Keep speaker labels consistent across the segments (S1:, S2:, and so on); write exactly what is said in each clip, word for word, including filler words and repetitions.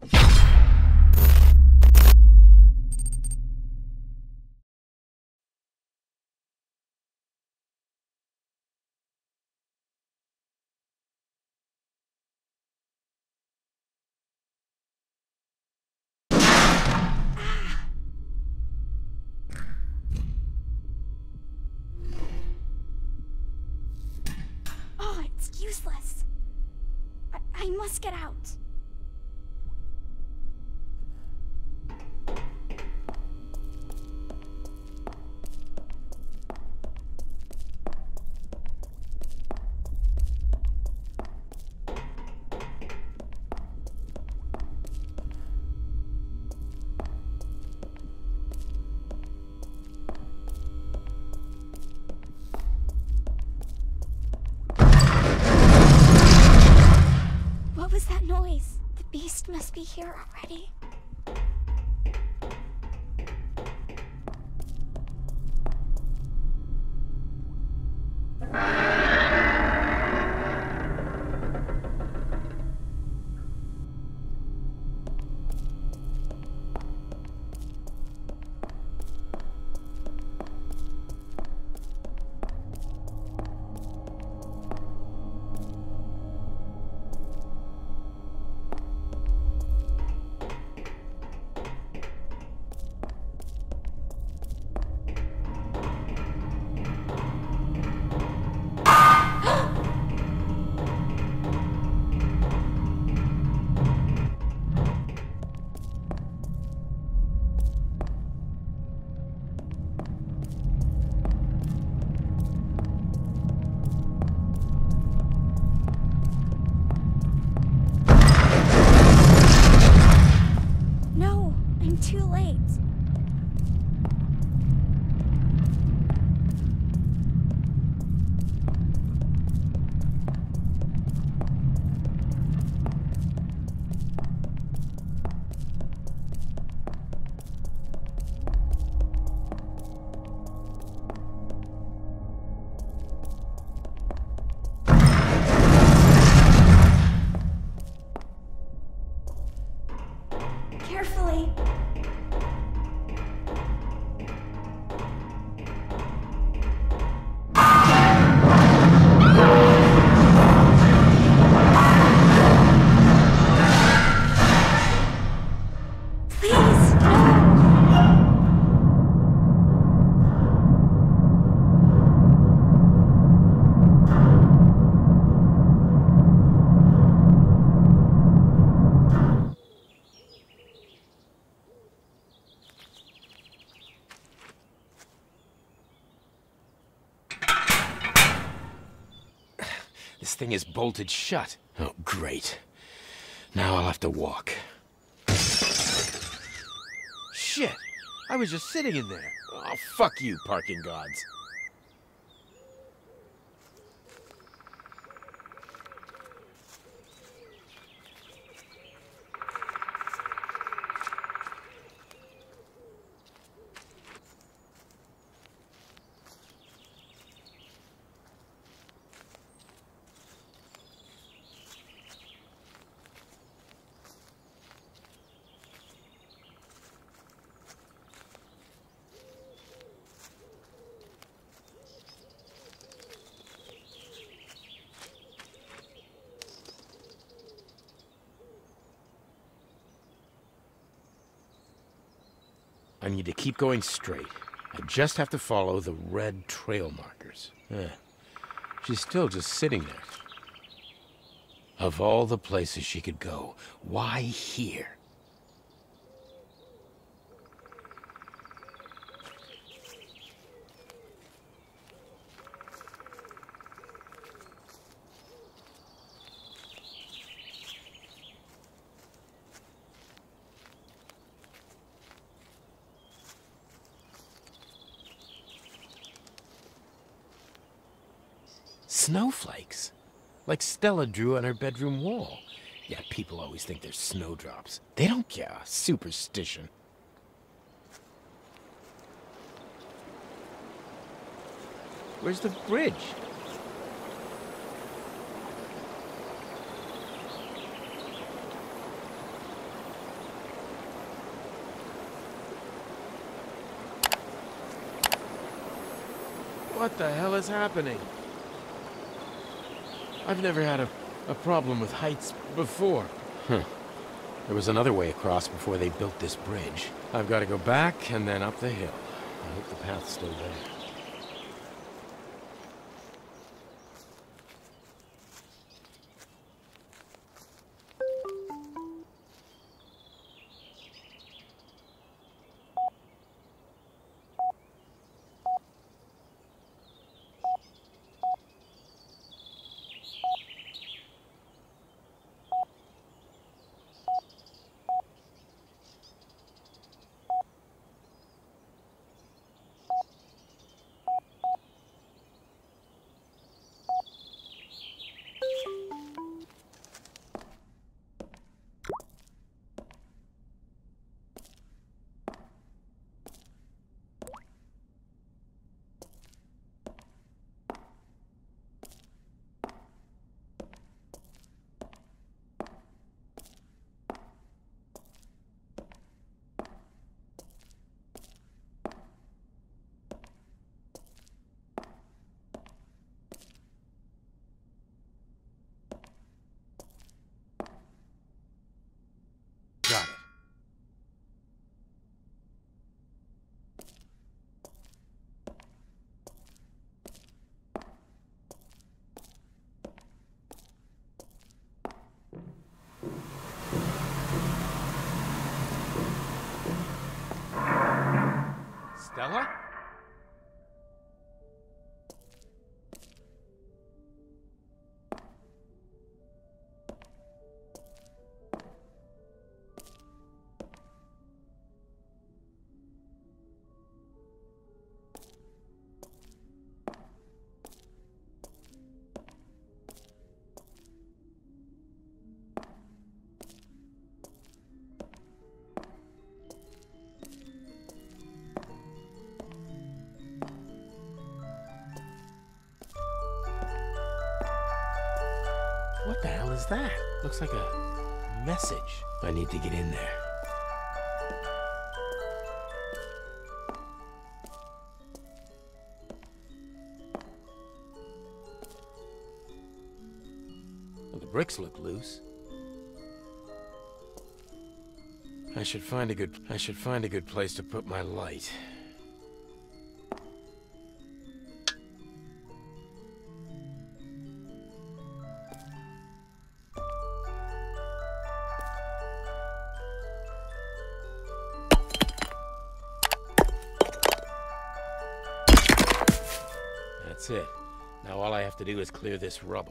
S1: Oh, it's useless. I, I must get out. What was that noise? The beast must be here already. No, I'm too late. Carefully. Please, no.
S2: This thing is bolted shut. Oh, great. Now I'll have to walk. Shit! I was just sitting in there. Oh, fuck you, parking gods. I need to keep going straight. I just have to follow the red trail markers. Eh. She's still just sitting there. Of all the places she could go, why here? Snowflakes? Like Stella drew on her bedroom wall. Yeah, people always think they're snowdrops. They don't care. Superstition. Where's the bridge? What the hell is happening? I've never had a, a problem with heights before. Huh. There was another way across before they built this bridge. I've got to go back and then up the hill. I hope the path's still there. Got it. Stella? What the hell is that? Looks like a message. I need to get in there. Well, the bricks look loose. I should find a good I should find a good place to put my light. That's it. Now all I have to do is clear this rubble.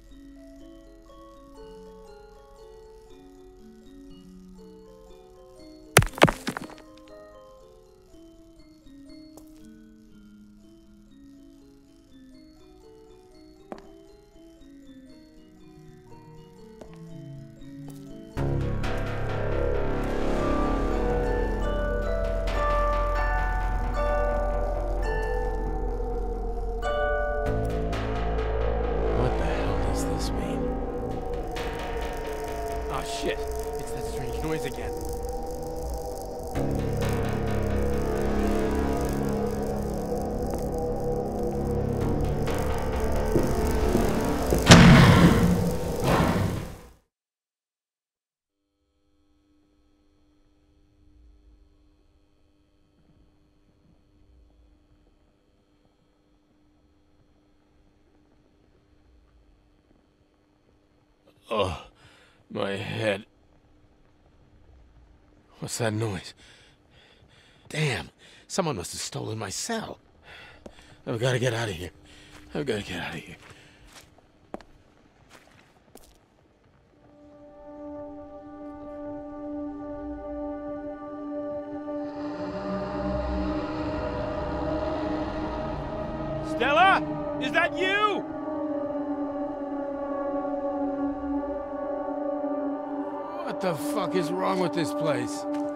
S2: Shit, it's that strange noise again. Oh, my head. What's that noise? Damn, someone must have stolen my cell. I've got to get out of here. I've got to get out of here. Stella? Is that you? What the fuck is wrong with this place?